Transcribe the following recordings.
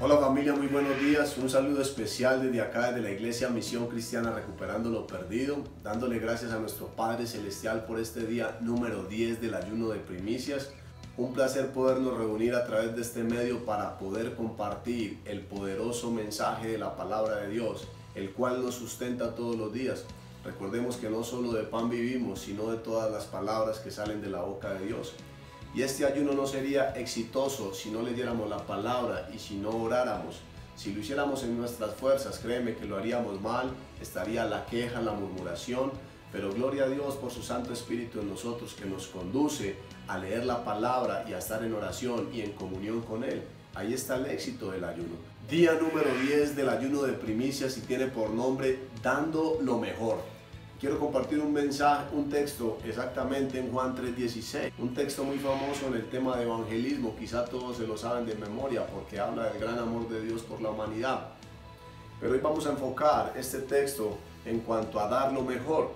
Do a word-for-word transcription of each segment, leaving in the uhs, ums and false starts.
Hola familia, muy buenos días. Un saludo especial desde acá, desde la Iglesia Misión Cristiana Recuperando lo Perdido, dándole gracias a nuestro Padre Celestial por este día número diez del ayuno de primicias. Un placer podernos reunir a través de este medio para poder compartir el poderoso mensaje de la palabra de Dios, el cual nos sustenta todos los días. Recordemos que no solo de pan vivimos, sino de todas las palabras que salen de la boca de Dios. Y este ayuno no sería exitoso si no leyéramos la palabra y si no oráramos. Si lo hiciéramos en nuestras fuerzas, créeme que lo haríamos mal, estaría la queja, la murmuración, pero gloria a Dios por su Santo Espíritu en nosotros que nos conduce a leer la palabra y a estar en oración y en comunión con Él. Ahí está el éxito del ayuno. Día número diez del ayuno de primicias y tiene por nombre Dando lo Mejor. Quiero compartir un mensaje, un texto exactamente en Juan tres dieciséis, un texto muy famoso en el tema de evangelismo, quizá todos se lo saben de memoria porque habla del gran amor de Dios por la humanidad. Pero hoy vamos a enfocar este texto en cuanto a dar lo mejor.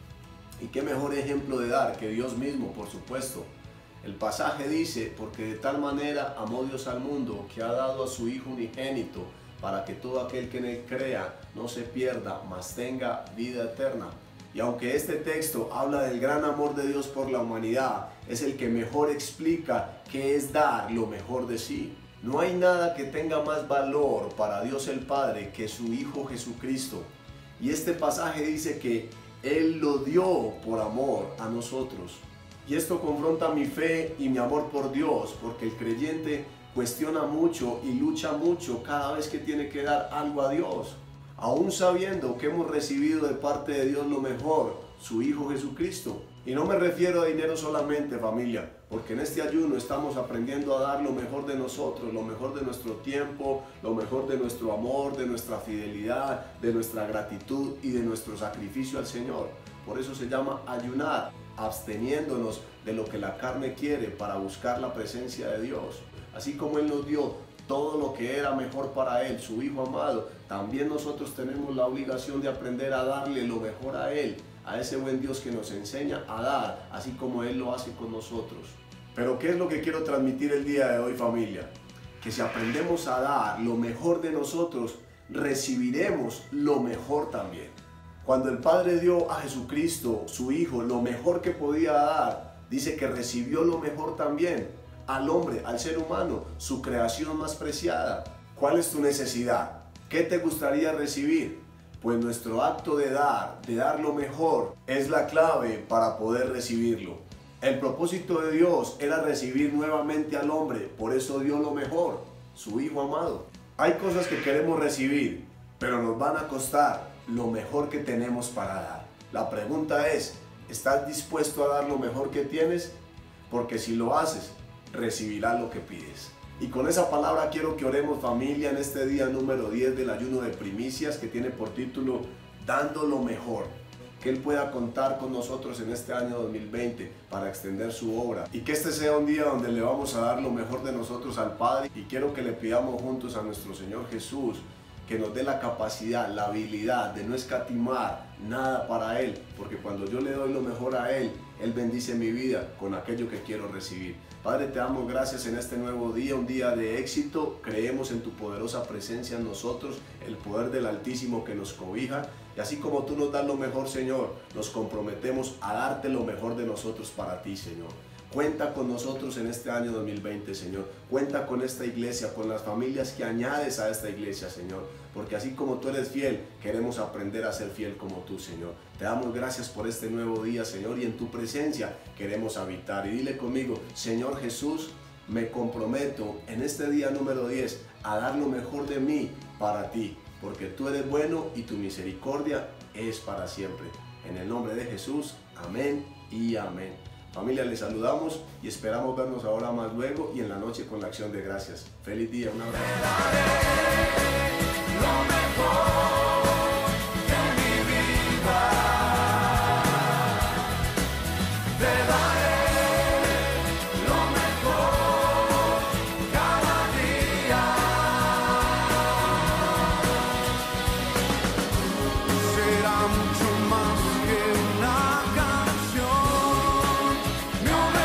Y qué mejor ejemplo de dar que Dios mismo, por supuesto. El pasaje dice, porque de tal manera amó Dios al mundo que ha dado a su Hijo unigénito, para que todo aquel que en él crea no se pierda, mas tenga vida eterna. Y aunque este texto habla del gran amor de Dios por la humanidad, es el que mejor explica qué es dar lo mejor de sí. No hay nada que tenga más valor para Dios el Padre que su Hijo Jesucristo. Y este pasaje dice que Él lo dio por amor a nosotros. Y esto confronta mi fe y mi amor por Dios, porque el creyente cuestiona mucho y lucha mucho cada vez que tiene que dar algo a Dios. Aún sabiendo que hemos recibido de parte de Dios lo mejor, su Hijo Jesucristo. Y no me refiero a dinero solamente, familia, porque en este ayuno estamos aprendiendo a dar lo mejor de nosotros, lo mejor de nuestro tiempo, lo mejor de nuestro amor, de nuestra fidelidad, de nuestra gratitud y de nuestro sacrificio al Señor. Por eso se llama ayunar, absteniéndonos de lo que la carne quiere para buscar la presencia de Dios. Así como Él nos dio todo lo que era mejor para Él, su Hijo amado, también nosotros tenemos la obligación de aprender a darle lo mejor a Él, a ese buen Dios que nos enseña a dar, así como Él lo hace con nosotros. Pero ¿qué es lo que quiero transmitir el día de hoy, familia? Que si aprendemos a dar lo mejor de nosotros, recibiremos lo mejor también. Cuando el Padre dio a Jesucristo, su Hijo, lo mejor que podía dar, dice que recibió lo mejor también. Al hombre, al ser humano, su creación más preciada. ¿Cuál es tu necesidad? ¿Qué te gustaría recibir? Pues nuestro acto de dar, de dar lo mejor, es la clave para poder recibirlo. El propósito de Dios era recibir nuevamente al hombre, por eso dio lo mejor, su Hijo amado. Hay cosas que queremos recibir, pero nos van a costar lo mejor que tenemos para dar. La pregunta es, ¿estás dispuesto a dar lo mejor que tienes? Porque si lo haces, recibirás lo que pides. Y con esa palabra quiero que oremos, familia, en este día número diez del ayuno de primicias, que tiene por título Dando lo Mejor. Que Él pueda contar con nosotros en este año dos mil veinte para extender su obra. Y que este sea un día donde le vamos a dar lo mejor de nosotros al Padre. Y quiero que le pidamos juntos a nuestro Señor Jesús que nos dé la capacidad, la habilidad de no escatimar nada para Él, porque cuando yo le doy lo mejor a Él, Él bendice mi vida con aquello que quiero recibir. Padre, te damos gracias en este nuevo día, un día de éxito. Creemos en tu poderosa presencia en nosotros, el poder del Altísimo que nos cobija. Y así como tú nos das lo mejor, Señor, nos comprometemos a darte lo mejor de nosotros para ti, Señor. Cuenta con nosotros en este año dos mil veinte, Señor. Cuenta con esta iglesia, con las familias que añades a esta iglesia, Señor. Porque así como tú eres fiel, queremos aprender a ser fiel como tú, Señor. Te damos gracias por este nuevo día, Señor, y en tu presencia queremos habitar. Y dile conmigo, Señor Jesús, me comprometo en este día número diez a dar lo mejor de mí para ti. Porque tú eres bueno y tu misericordia es para siempre. En el nombre de Jesús, amén y amén. Familia, les saludamos y esperamos vernos ahora más luego y en la noche con la acción de gracias. Feliz día, un abrazo.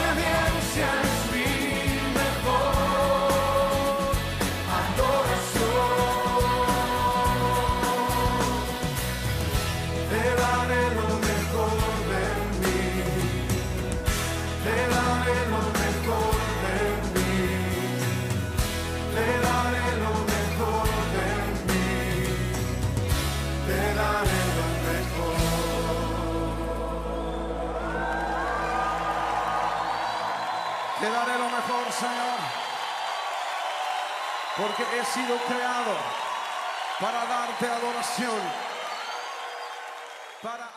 Corazón. Te daré lo mejor, Señor, porque he sido creado para darte adoración, para